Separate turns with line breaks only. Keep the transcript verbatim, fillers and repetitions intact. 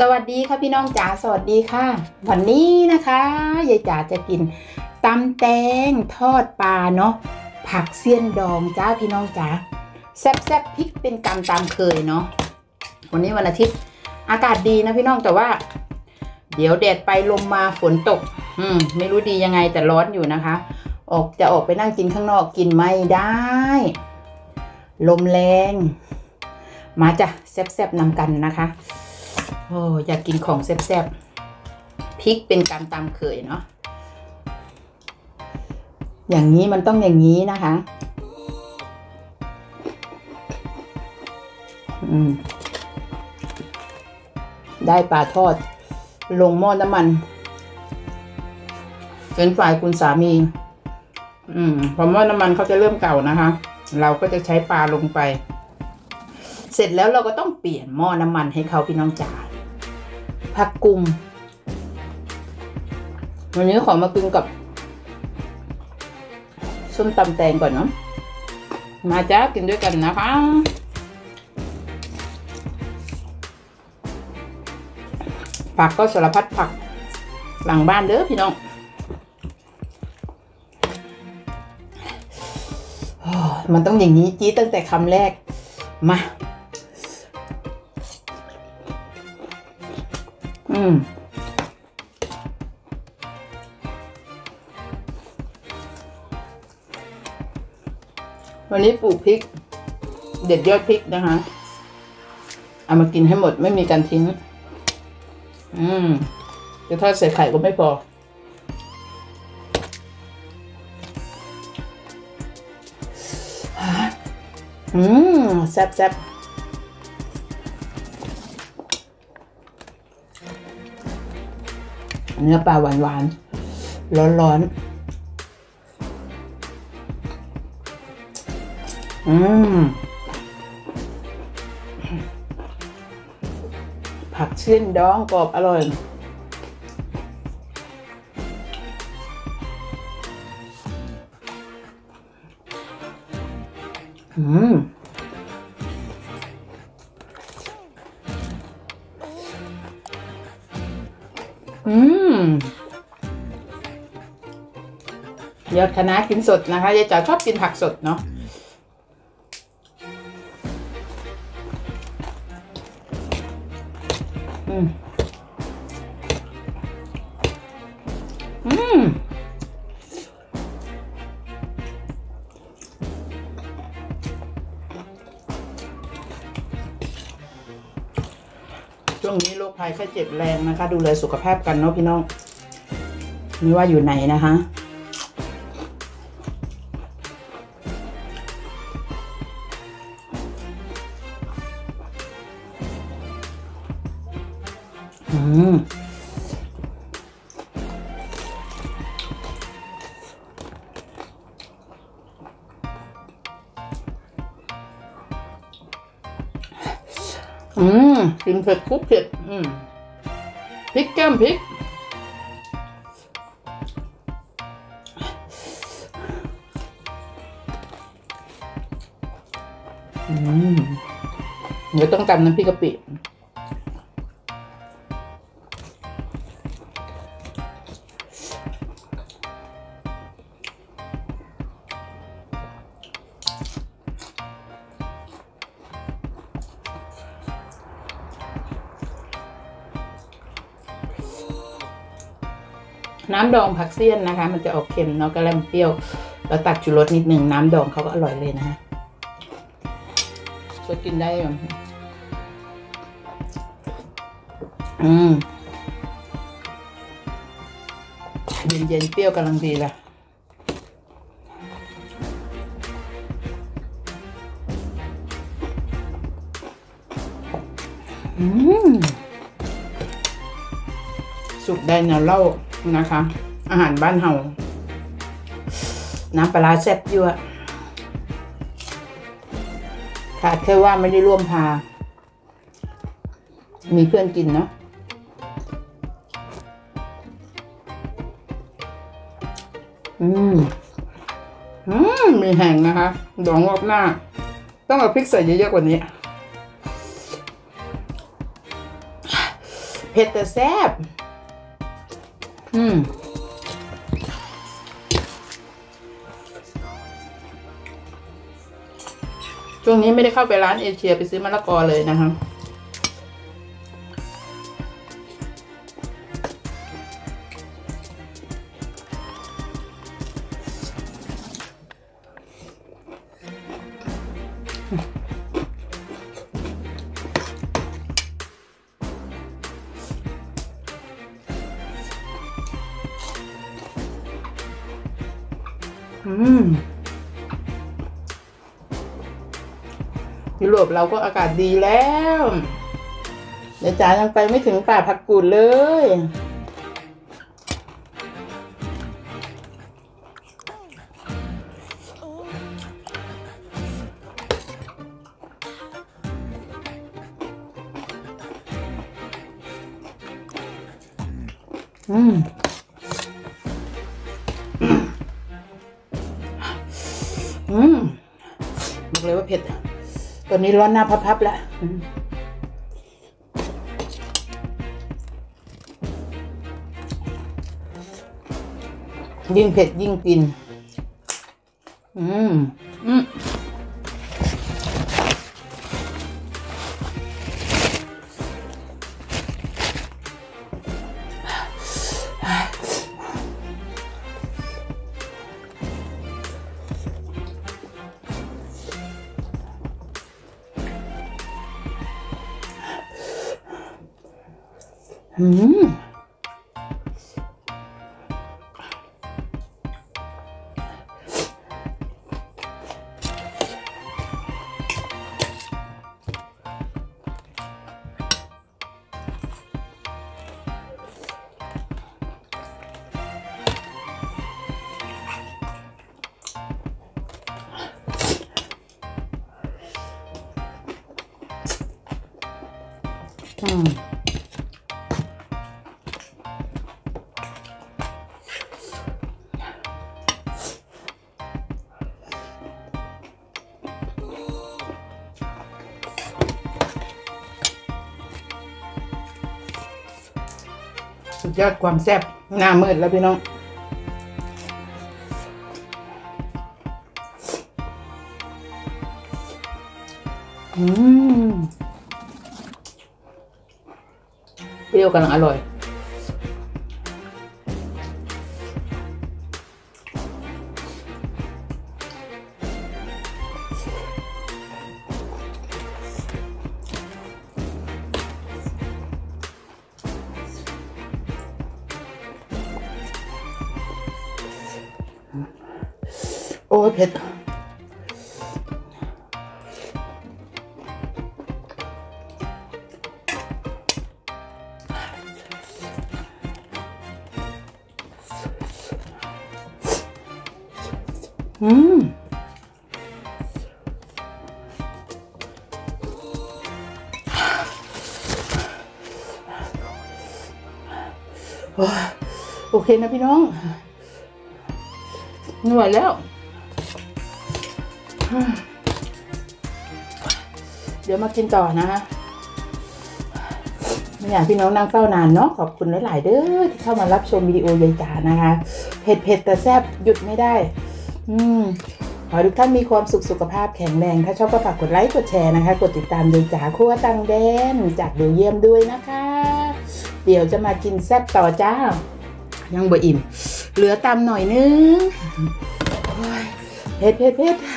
สวัสดีค่ะพี่น้องจ๋าสวัสดีค่ะวันนี้นะคะยายจ๋าจะกินตำแตงทอดปลาเนาะผักเสี้ยนดองจ้าพี่น้องจ๋าแซ่บแซ่บพริกเป็นกำตามเคยเนาะวันนี้วันอาทิตย์อากาศดีนะพี่น้องแต่ว่าเดี๋ยวแดดไปลมมาฝนตกอืมไม่รู้ดียังไงแต่ร้อนอยู่นะคะออกจะออกไปนั่งกินข้างนอกกินไม่ได้ลมแรงมาจ้ะแซ่บแซ่บนำกันนะคะโอ้อยากกินของแซ่บๆพริกเป็นการตามเคยเนาะอย่างนี้มันต้องอย่างนี้นะคะอืมได้ปลาทอดลงหม้อน้ำมันเป็นฝ่ายคุณสามีอืมพอหม้อน้ำมันเขาจะเริ่มเก่านะคะเราก็จะใช้ปลาลงไปเสร็จแล้วเราก็ต้องเปลี่ยนหม้อน้ำมันให้เขาพี่น้องจ๋าผักกุมวันนี้ขอมากินกับส้มตำแตงก่อนเนาะมาจ้ากินด้วยกันนะคะผักก็สารพัดผักหลังบ้านเด้อพี่น้องมันต้องอย่างนี้จี๊ดตั้งแต่คำแรกมาอืมวันนี้ปลูกพริกเด็ดยอดพริกนะคะเอามากินให้หมดไม่มีการทิ้งอืมจะทอดใส่ไข่ก็ไม่พออืมแซ่บแซ่บเนื้อปลาหวานหวานร้อนร้อนอืมผักเสี้ยนดองกรอบอร่อยอืมอืมยอดคะน้ากินสดนะคะยายจ๋าชอบกินผักสดเนาะอืมอืมช่วงนี้โรคภัยไข้เจ็บแรงนะคะดูแลสุขภาพกันเนาะพี่น้องไม่ว่าอยู่ไหนนะคะอืมอืมกินเผ็ดคุกเผ็ดอืมพริกแก้มพริกอืมเดี๋ยวต้องตำน้ำพริกกะปิน้ำดองผักเสี้ยนนะคะมันจะออกเค็มเนาะกระแลมเปรี้ยวแล้วตัดชูรสนิดหนึ่งน้ำดองเขาก็อร่อยเลยนะฮะช่วยกินได้อืมเย็นเย็นเปรี้ยวกำลังดีละอืมสุกได้เนาะเล่านะคะอาหารบ้านเฮาน้ำปลาแซ่บยั่วขาดแค่ว่าไม่ได้ร่วมพามีเพื่อนกินเนาะอืมอืมมีแห้งนะคะดองงอกหน้าต้องเอาพริกใส่เยอะๆกว่านี้เผ็ดแต่แซ่บอืมช่วงนี้ไม่ได้เข้าไปร้านเอเชียไปซื้อมะละกอเลยนะคะอืมยุโรปเราก็อากาศดีแล้วเดี๋ยวจ๋ายังไปไม่ถึงป่าผักกูดเลยอืมอืมบอกเลยว่าเผ็ดตอนนี้ร้อนหน้าพับๆแล้วยิ่งเผ็ดยิ่งกินอืมอืมอืมอืมสุดยอดความแซ่บหน้ามืดแล้วพี่น้องอืมเปรี้ยวกำลังอร่อยโอ้เผ็ดอืมโอเคนะพี่น้องไม่ไหวแล้วเดี๋ยวมากินต่อนะไม่อยากพี่น้องนั่งเฝ้านานเนาะขอบคุณหลายๆเด้อที่เข้ามารับชมวิดีโอยายจ๋านะคะเผ็ดเผ็ดแต่แซ่บหยุดไม่ได้อืมขอทุกท่านมีความสุขสุขภาพแข็งแรงถ้าชอบก็ฝากกดไลค์กดแชร์นะคะกดติดตามยายจ๋าครัวตังแดนจากเบลเยียมด้วยนะคะเดี๋ยวจะมากินแซ่บต่อจ้ายังบ่อิ่มเหลือตำหน่อยนึงเผ็ดเผ็ดเผ็ด